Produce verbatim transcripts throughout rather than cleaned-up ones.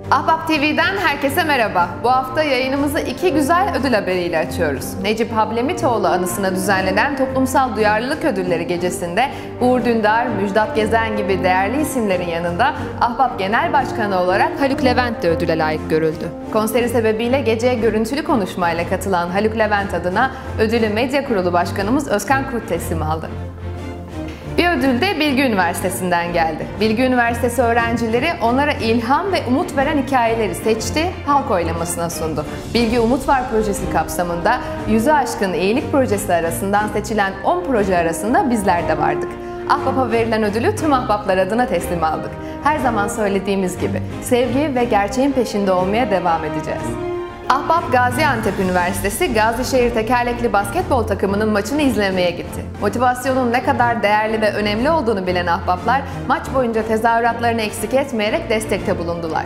Ahbap T V'den herkese merhaba. Bu hafta yayınımızı iki güzel ödül haberiyle açıyoruz. Necip Hablemitoğlu anısına düzenlenen Toplumsal Duyarlılık Ödülleri gecesinde Uğur Dündar, Müjdat Gezen gibi değerli isimlerin yanında Ahbap Genel Başkanı olarak Haluk Levent de ödüle layık görüldü. Konseri sebebiyle geceye görüntülü konuşmayla katılan Haluk Levent adına ödülü Medya Kurulu Başkanımız Özkan Kurt teslim aldı. Bir ödül de Bilgi Üniversitesi'nden geldi. Bilgi Üniversitesi öğrencileri onlara ilham ve umut veren hikayeleri seçti, halk oylamasına sundu. Bilgi Umut Var projesi kapsamında yüzü aşkın iyilik projesi arasından seçilen on proje arasında bizler de vardık. Ahbap'a verilen ödülü tüm ahbaplar adına teslim aldık. Her zaman söylediğimiz gibi sevgi ve gerçeğin peşinde olmaya devam edeceğiz. Ahbap Gaziantep Üniversitesi Gazişehir Tekerlekli Basketbol takımının maçını izlemeye gitti. Motivasyonun ne kadar değerli ve önemli olduğunu bilen ahbaplar maç boyunca tezahüratlarını eksik etmeyerek destekte bulundular.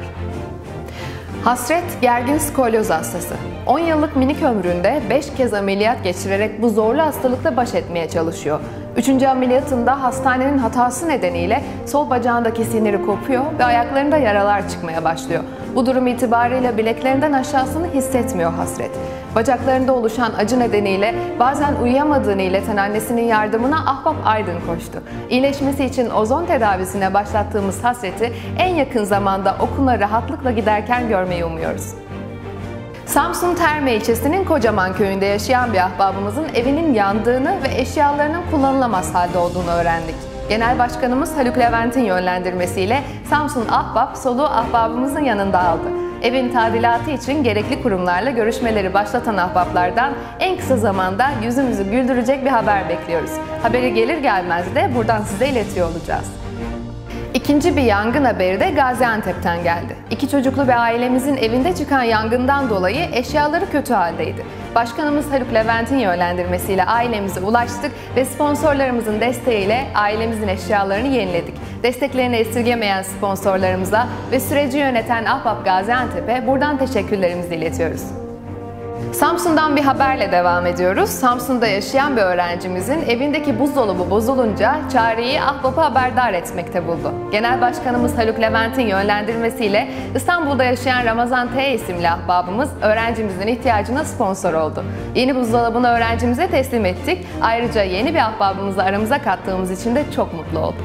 Hasret gergin skolyoz hastası. on yıllık minik ömründe beş kez ameliyat geçirerek bu zorlu hastalıkla baş etmeye çalışıyor. Üçüncü ameliyatında hastanenin hatası nedeniyle sol bacağındaki siniri kopuyor ve ayaklarında yaralar çıkmaya başlıyor. Bu durum itibarıyla bileklerinden aşağısını hissetmiyor Hasret. Bacaklarında oluşan acı nedeniyle bazen uyuyamadığını ileten annesinin yardımına Ahbap Aydın koştu. İyileşmesi için ozon tedavisine başlattığımız Hasret'i en yakın zamanda okuluna rahatlıkla giderken görmeyi umuyoruz. Samsun Terme ilçesinin Kocaman köyünde yaşayan bir ahbabımızın evinin yandığını ve eşyalarının kullanılamaz halde olduğunu öğrendik. Genel Başkanımız Haluk Levent'in yönlendirmesiyle Samsun Ahbap soluğu ahbabımızın yanında aldı. Evin tadilatı için gerekli kurumlarla görüşmeleri başlatan ahbaplardan en kısa zamanda yüzümüzü güldürecek bir haber bekliyoruz. Haberi gelir gelmez de buradan size iletiyor olacağız. İkinci bir yangın haberi de Gaziantep'ten geldi. İki çocuklu bir ailemizin evinde çıkan yangından dolayı eşyaları kötü haldeydi. Başkanımız Haluk Levent'in yönlendirmesiyle ailemize ulaştık ve sponsorlarımızın desteğiyle ailemizin eşyalarını yeniledik. Desteklerini esirgemeyen sponsorlarımıza ve süreci yöneten Ahbap Gaziantep'e buradan teşekkürlerimizi iletiyoruz. Samsun'dan bir haberle devam ediyoruz. Samsun'da yaşayan bir öğrencimizin evindeki buzdolabı bozulunca çareyi Ahbap'ı haberdar etmekte buldu. Genel Başkanımız Haluk Levent'in yönlendirmesiyle İstanbul'da yaşayan Ramazan T isimli ahbabımız öğrencimizin ihtiyacına sponsor oldu. Yeni buzdolabını öğrencimize teslim ettik. Ayrıca yeni bir ahbabımızı aramıza kattığımız için de çok mutlu olduk.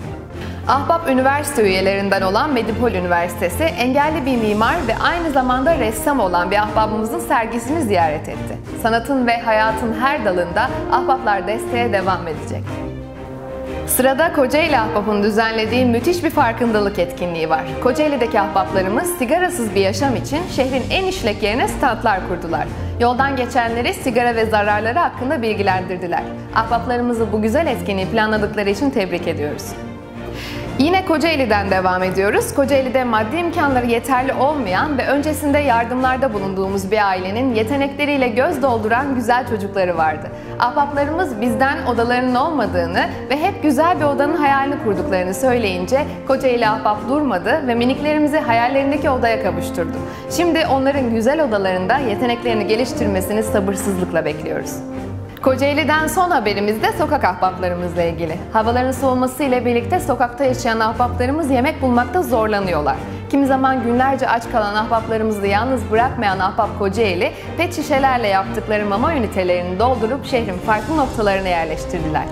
Ahbap üniversite üyelerinden olan Medipol Üniversitesi engelli bir mimar ve aynı zamanda ressam olan bir ahbabımızın sergisini ziyaret etti. Sanatın ve hayatın her dalında ahbaplar desteğe devam edecek. Sırada Kocaeli Ahbap'ın düzenlediği müthiş bir farkındalık etkinliği var. Kocaeli'deki ahbaplarımız sigarasız bir yaşam için şehrin en işlek yerine standlar kurdular. Yoldan geçenleri sigara ve zararları hakkında bilgilendirdiler. Ahbaplarımızı bu güzel etkinliği planladıkları için tebrik ediyoruz. Yine Kocaeli'den devam ediyoruz. Kocaeli'de maddi imkanları yeterli olmayan ve öncesinde yardımlarda bulunduğumuz bir ailenin yetenekleriyle göz dolduran güzel çocukları vardı. Ahbaplarımız bizden odalarının olmadığını ve hep güzel bir odanın hayalini kurduklarını söyleyince Kocaeli Ahbap durmadı ve miniklerimizi hayallerindeki odaya kavuşturdu. Şimdi onların güzel odalarında yeteneklerini geliştirmesini sabırsızlıkla bekliyoruz. Kocaeli'den son haberimiz de sokak ahbaplarımızla ilgili. Havaların soğuması ile birlikte sokakta yaşayan ahbaplarımız yemek bulmakta zorlanıyorlar. Kimi zaman günlerce aç kalan ahbaplarımızı yalnız bırakmayan Ahbap Kocaeli, pet şişelerle yaptıkları mama ünitelerini doldurup şehrin farklı noktalarına yerleştirdiler.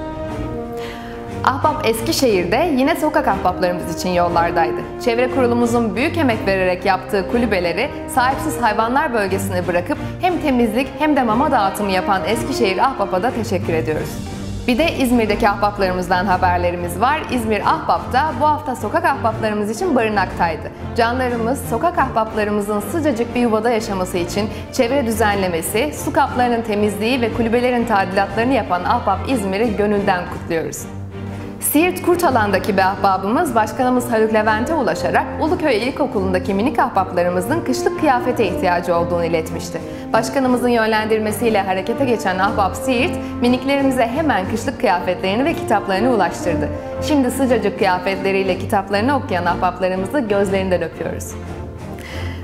Ahbap Eskişehir'de yine sokak ahbaplarımız için yollardaydı. Çevre kurulumuzun büyük emek vererek yaptığı kulübeleri sahipsiz hayvanlar bölgesine bırakıp hem temizlik hem de mama dağıtımı yapan Eskişehir Ahbap'a da teşekkür ediyoruz. Bir de İzmir'deki ahbaplarımızdan haberlerimiz var. İzmir Ahbap da bu hafta sokak ahbaplarımız için barınaktaydı. Canlarımız sokak ahbaplarımızın sıcacık bir yuvada yaşaması için çevre düzenlemesi, su kaplarının temizliği ve kulübelerin tadilatlarını yapan Ahbap İzmir'i gönülden kutluyoruz. Siirt Kurtalan'daki bir ahbabımız Başkanımız Haluk Levent'e ulaşarak Uluköy İlkokulu'ndaki minik ahbaplarımızın kışlık kıyafete ihtiyacı olduğunu iletmişti. Başkanımızın yönlendirmesiyle harekete geçen Ahbap Siirt, miniklerimize hemen kışlık kıyafetlerini ve kitaplarını ulaştırdı. Şimdi sıcacık kıyafetleriyle kitaplarını okuyan ahbaplarımızı gözlerinden öpüyoruz.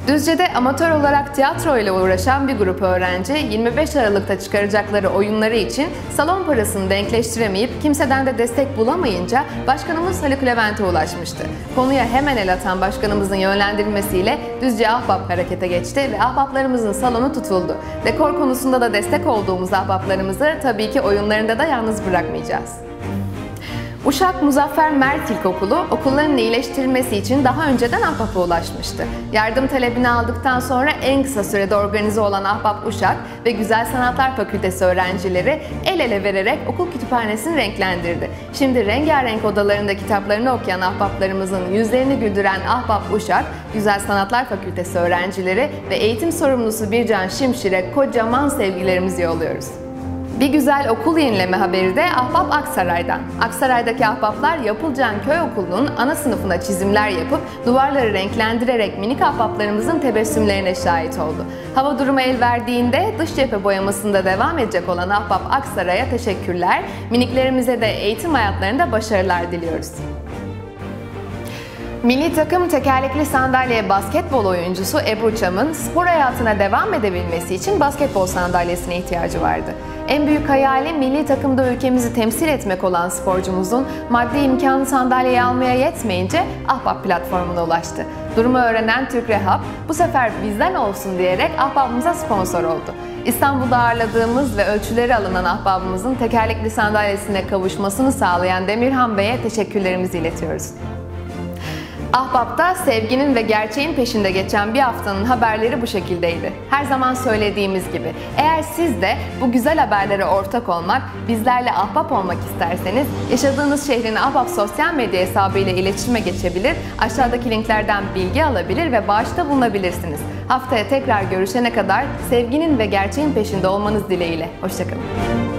Düzce'de amatör olarak tiyatro ile uğraşan bir grup öğrenci yirmi beş Aralık'ta çıkaracakları oyunları için salon parasını denkleştiremeyip kimseden de destek bulamayınca Başkanımız Haluk Levent'e ulaşmıştı. Konuya hemen el atan Başkanımızın yönlendirilmesiyle Düzce Ahbap harekete geçti ve ahbaplarımızın salonu tutuldu. Dekor konusunda da destek olduğumuz ahbaplarımızı tabii ki oyunlarında da yalnız bırakmayacağız. Uşak Muzaffer Mert İlkokulu okulların iyileştirilmesi için daha önceden Ahbap'a ulaşmıştı. Yardım talebini aldıktan sonra en kısa sürede organize olan Ahbap Uşak ve Güzel Sanatlar Fakültesi öğrencileri el ele vererek okul kütüphanesini renklendirdi. Şimdi rengarenk odalarında kitaplarını okuyan ahbaplarımızın yüzlerini güldüren Ahbap Uşak, Güzel Sanatlar Fakültesi öğrencileri ve eğitim sorumlusu Bircan Şimşir'e kocaman sevgilerimizi yolluyoruz. Bir güzel okul yenileme haberi de Ahbap Aksaray'dan. Aksaray'daki ahbaplar Yapılcan Köy Okulu'nun ana sınıfına çizimler yapıp duvarları renklendirerek minik ahbaplarımızın tebessümlerine şahit oldu. Hava durumu el verdiğinde dış cephe boyamasında devam edecek olan Ahbap Aksaray'a teşekkürler. Miniklerimize de eğitim hayatlarında başarılar diliyoruz. Milli takım tekerlekli sandalye basketbol oyuncusu Ebru Çam'ın spor hayatına devam edebilmesi için basketbol sandalyesine ihtiyacı vardı. En büyük hayali milli takımda ülkemizi temsil etmek olan sporcumuzun maddi imkanı sandalyeyi almaya yetmeyince Ahbap platformuna ulaştı. Durumu öğrenen Türk Rehab bu sefer bizden olsun diyerek ahbabımıza sponsor oldu. İstanbul'da ağırladığımız ve ölçüleri alınan ahbabımızın tekerlekli sandalyesine kavuşmasını sağlayan Demirhan Bey'e teşekkürlerimizi iletiyoruz. Ahbap'ta sevginin ve gerçeğin peşinde geçen bir haftanın haberleri bu şekildeydi. Her zaman söylediğimiz gibi, eğer siz de bu güzel haberlere ortak olmak, bizlerle ahbap olmak isterseniz, yaşadığınız şehrin Ahbap sosyal medya hesabı ile iletişime geçebilir, aşağıdaki linklerden bilgi alabilir ve bağışta bulunabilirsiniz. Haftaya tekrar görüşene kadar sevginin ve gerçeğin peşinde olmanız dileğiyle. Hoşça kalın.